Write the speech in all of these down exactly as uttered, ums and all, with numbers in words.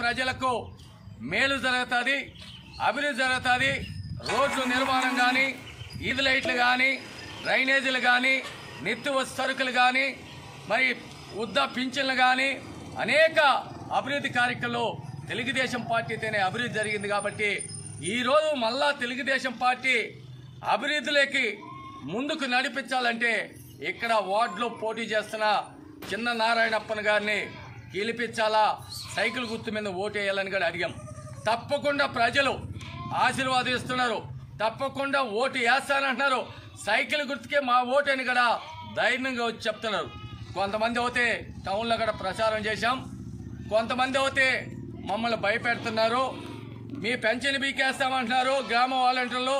ప్రజలకు మేలు జరుగుతుంది, అభివృద్ధి జరుగుతుంది. రోడ్లు నిర్మాణం కానీ, ఈది లైట్లు కానీ, డ్రైనేజీలు కానీ, నిత్య సరుకులు కానీ, మరి వృద్ధ పింఛన్లు కానీ అనేక అభివృద్ధి కార్యక్రమాలు తెలుగుదేశం పార్టీతోనే అభివృద్ధి జరిగింది. కాబట్టి ఈరోజు మళ్ళా తెలుగుదేశం పార్టీ అభివృద్ధిలోకి ముందుకు నడిపించాలంటే ఇక్కడ వార్డులో పోటీ చేస్తున్న చిన్న నారాయణప్పన్ గారిని గెలిపించాలా, సైకిల్ గుర్తు మీద ఓటేయాలని కూడా అడిగాం. తప్పకుండా ప్రజలు ఆశీర్వాదిస్తున్నారు, తప్పకుండా ఓటు వేస్తానంటున్నారు. సైకిల్ గుర్తుకే మా ఓటు అని కూడా ధైర్యంగా వచ్చి చెప్తున్నారు. కొంతమంది అయితే టౌన్లో కూడా ప్రచారం చేశాం, కొంతమంది అయితే మమ్మల్ని భయపెడుతున్నారు. మీ పెన్షన్ బీకేస్తామంటున్నారు, గ్రామ వాలంటీర్లు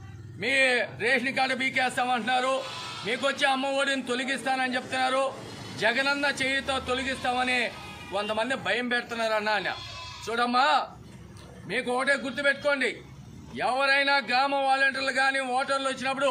మీ రేషన్ కార్డు బీకేస్తామంటున్నారు, మీకు వచ్చే అమ్మ ఒడిని తొలగిస్తానని చెప్తున్నారు, జగనన్న చేయితో తొలగిస్తామని కొంతమంది భయం పెడుతున్నారు అన్న. చూడమ్మా, మీకు ఒకటే గుర్తుపెట్టుకోండి, ఎవరైనా గ్రామ వాలంటీర్లు కానీ ఓటర్లు వచ్చినప్పుడు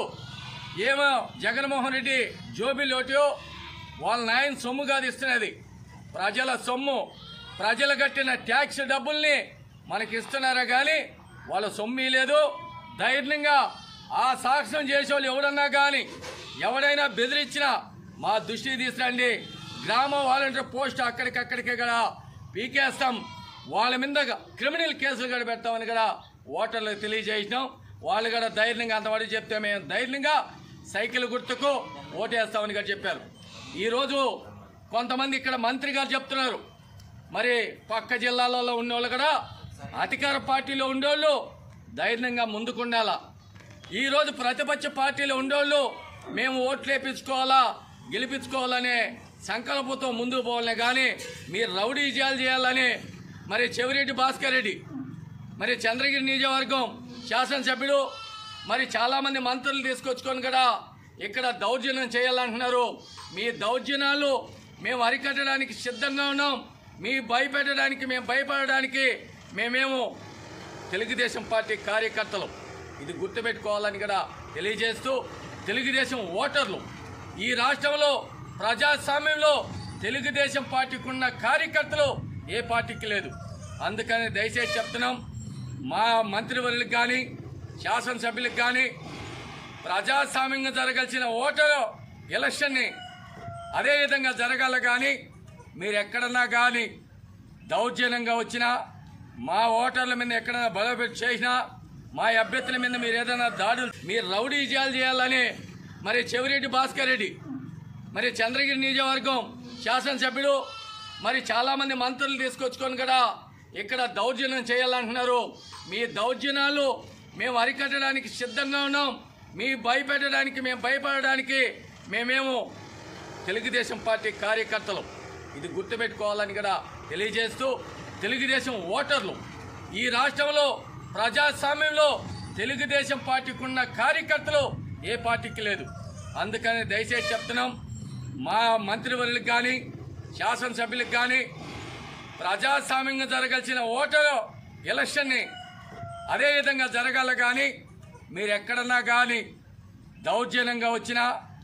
ఏమో జగన్మోహన్ రెడ్డి జోబిలోటో వాళ్ళ నాయన సొమ్ము కాదు ఇస్తున్నది, ప్రజల సొమ్ము, ప్రజలు కట్టిన ట్యాక్స్ డబ్బుల్ని మనకి ఇస్తున్నారా కానీ వాళ్ళ సొమ్ము లేదు. ధైర్యంగా ఆ సాక్ష్యం చేసేవాళ్ళు ఎవడన్నా కానీ ఎవడైనా బెదిరించినా మా దృష్టికి తీసుకురండి, గ్రామ వాలంటీర్ పోస్ట్ అక్కడికక్కడికే కూడా పీకేస్తాం, వాళ్ళ మీద క్రిమినల్ కేసులు కూడా పెడతామని కూడా ఓటర్లకు తెలియజేసినాం. వాళ్ళు కూడా ధైర్యంగా అంతవరకు చెప్తే మేము ధైర్యంగా సైకిల్ గుర్తుకు ఓటేస్తామని కూడా చెప్పారు. ఈరోజు కొంతమంది ఇక్కడ మంత్రి గారు చెప్తున్నారు, మరి పక్క జిల్లాలలో ఉన్నోళ్ళు కూడా అధికార పార్టీలో ఉండేవాళ్ళు ధైర్యంగా ముందుకుండాలా. ఈరోజు ప్రతిపక్ష పార్టీలో ఉండేవాళ్ళు మేము ఓట్లు వేయించుకోవాలా, గెలిపించుకోవాలనే సంకల్పంతో ముందుకు పోవాలనే కానీ మీరు రౌడీ జాలు చేయాలని మరి చెవిరెడ్డి భాస్కర్ రెడ్డి మరి చంద్రగిరి నియోజకవర్గం శాసనసభ్యుడు మరి చాలామంది మంత్రులు తీసుకొచ్చుకొని కూడా ఇక్కడ దౌర్జన్యం చేయాలంటున్నారు. మీ దౌర్జన్యాలు మేము అరికట్టడానికి సిద్ధంగా ఉన్నాం, మీ భయపెట్టడానికి మేము భయపడడానికి మేమేమో తెలుగుదేశం పార్టీ కార్యకర్తలు, ఇది గుర్తుపెట్టుకోవాలని కూడా తెలియజేస్తూ తెలుగుదేశం ఓటర్లు ఈ రాష్ట్రంలో ప్రజాస్వామ్యంలో తెలుగుదేశం పార్టీకి ఉన్న కార్యకర్తలు ఏ పార్టీకి లేదు. అందుకని దయచేసి చెప్తున్నాం, మా మంత్రివర్యులకు కానీ శాసనసభ్యులకు కానీ ప్రజాస్వామ్యంగా జరగాల్సిన ఓటరు ఎలక్షన్ని అదేవిధంగా జరగాల. కానీ మీరు ఎక్కడన్నా కానీ దౌర్జన్యంగా వచ్చినా, మా ఓటర్ల మీద ఎక్కడైనా బలపెట్టి చేసినా, మా అభ్యర్థుల మీద మీరు ఏదైనా దాడులు మీరు రౌడీ జాలు చేయాలని మరి చెవిరెడ్డి భాస్కర్ రెడ్డి మరి చంద్రగిరి నియోజకవర్గం శాసనసభ్యుడు మరి చాలామంది మంత్రులు తీసుకొచ్చుకొని కూడా ఇక్కడ దౌర్జన్యం చేయాలంటున్నారు. మీ దౌర్జన్యాలు మేము అరికట్టడానికి సిద్ధంగా ఉన్నాం, మీ భయపెట్టడానికి మేము భయపడడానికి మేమేమో తెలుగుదేశం పార్టీ కార్యకర్తలు, ఇది గుర్తుపెట్టుకోవాలని కూడా తెలియజేస్తూ తెలుగుదేశం ఓటర్లు ఈ రాష్ట్రంలో ప్రజాస్వామ్యంలో తెలుగుదేశం పార్టీకి ఉన్న కార్యకర్తలు ఏ పార్టీకి లేదు. అందుకని దయచేసి చెప్తున్నాం, మా మంత్రివర్యులకు కానీ శాసనసభ్యులకు కానీ ప్రజాస్వామ్యంగా జరగాల్సిన ఓటరు ఎలక్షన్ని అదేవిధంగా జరగాల. కానీ మీరు ఎక్కడన్నా కానీ దౌర్జన్యంగా వచ్చినా,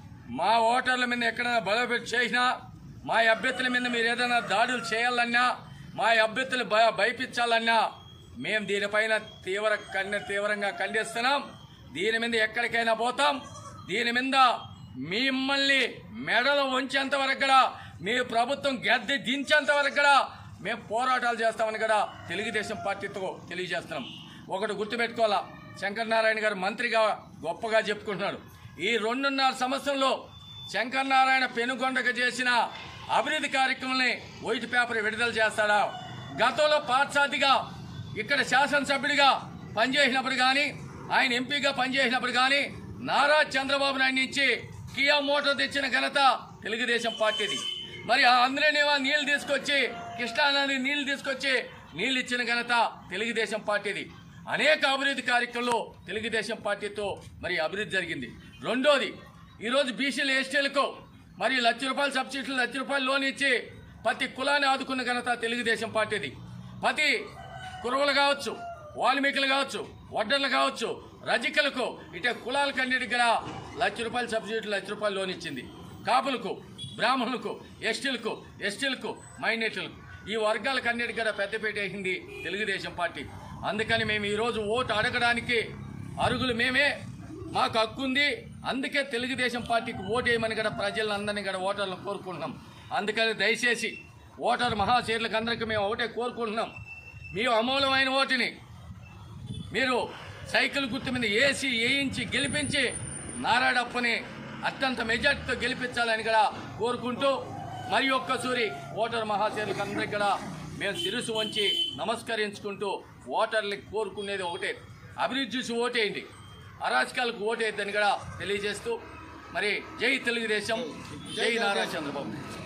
మా ఓటర్ల మీద ఎక్కడైనా బలపెట్టి చేసినా, మా అభ్యర్థుల మీద మీరు ఏదైనా దాడులు చేయాలన్నా, మా అభ్యర్థులు భయ భయపించాలన్నా మేము దీనిపైన తీవ్ర కన్య తీవ్రంగా ఖండిస్తున్నాం. దీని మీద ఎక్కడికైనా పోతాం, దీని మీద మిమ్మల్ని మెడలు ఉంచేంత వరకు కూడా, మీ ప్రభుత్వం గద్దె దించేంత వరకు కూడా మేము పోరాటాలు చేస్తామని కూడా తెలుగుదేశం పార్టీతో తెలియజేస్తున్నాం. ఒకటి గుర్తుపెట్టుకోవాలా, శంకరనారాయణ గారు మంత్రిగా గొప్పగా చెప్పుకుంటున్నాడు. ఈ రెండున్నర సంవత్సరంలో శంకరనారాయణ పెనుగొండకు చేసిన అభివృద్ధి కార్యక్రమాన్ని వైట్ పేపర్ విడుదల చేస్తాడా? గతంలో పాఠశాదిగా ఇక్కడ శాసనసభ్యుడిగా పనిచేసినప్పుడు కానీ, ఆయన ఎంపీగా పనిచేసినప్పుడు కానీ నారా చంద్రబాబు నాయుడు నుంచి కియా మోటార్ తెచ్చిన ఘనత తెలుగుదేశం పార్టీది. మరి ఆ అందరినేవా నీళ్లు తీసుకొచ్చి కృష్ణానది నీళ్లు తీసుకొచ్చి నీళ్లు ఇచ్చిన ఘనత తెలుగుదేశం పార్టీది. అనేక అభివృద్ధి కార్యక్రమాలు తెలుగుదేశం పార్టీతో మరి అభివృద్ధి జరిగింది. రెండోది, ఈరోజు బీసీలు ఎస్టీలకు మరి లక్ష రూపాయల సబ్సిడీలు లక్ష రూపాయలు లోన్ ఇచ్చి ప్రతి కులాన్ని ఆదుకున్న ఘనత తెలుగుదేశం పార్టీది. ప్రతి కురువులు కావచ్చు, వాల్మీకులు కావచ్చు, వడ్డర్లు కావచ్చు, రజికలకు ఇటే కులాలకన్నిటికి కూడా లక్ష రూపాయల సబ్సిడీలు లక్ష రూపాయలు లోన్ ఇచ్చింది. కాపులకు, బ్రాహ్మణులకు, ఎస్టీలకు ఎస్టీలకు మైనారిటీలకు ఈ వర్గాలకన్నిటికీ కూడా పెద్దపీట వేసింది తెలుగుదేశం పార్టీ. అందుకని మేము ఈరోజు ఓటు అడగడానికి అరుగులు మేమే, మాకు హక్కు ఉంది. అందుకే తెలుగుదేశం పార్టీకి ఓటు వేయమని కూడా ప్రజలందరినీ కూడా ఓటర్లను కోరుకుంటున్నాం. అందుకని దయచేసి ఓటర్ మహాశీర్లకు అందరికీ మేము ఒకటే కోరుకుంటున్నాం, మీ అమూలమైన ఓటుని మీరు సైకిల్ గుర్తు మీద వేసి వేయించి గెలిపించి నారాయణప్పని అత్యంత మెజార్టీతో గెలిపించాలని కూడా కోరుకుంటూ మరి ఒక్కసారి ఓటర్ మహాశీర్లకు అందరికీ కూడా మేము శిరస్సు వంచి నమస్కరించుకుంటూ ఓటర్లకు కోరుకునేది ఒకటే, అభివృద్ధి చూసి ఓటేయండి, అరాచకాలకు ఓటేయద్దని కూడా తెలియజేస్తూ మరి జై తెలుగుదేశం, జై నారా చంద్రబాబు.